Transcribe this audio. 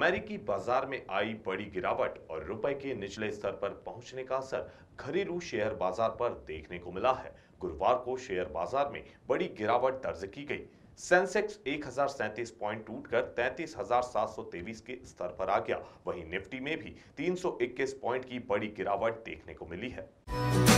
अमेरिकी बाजार में आई बड़ी गिरावट और रुपए के निचले स्तर पर पहुंचने का असर घरेलू शेयर बाजार पर देखने को मिला है। गुरुवार को शेयर बाजार में बड़ी गिरावट दर्ज की गई। सेंसेक्स 1037 पॉइंट टूटकर 33,723 के स्तर पर आ गया। वहीं निफ्टी में भी 321 पॉइंट की बड़ी गिरावट देखने को मिली है।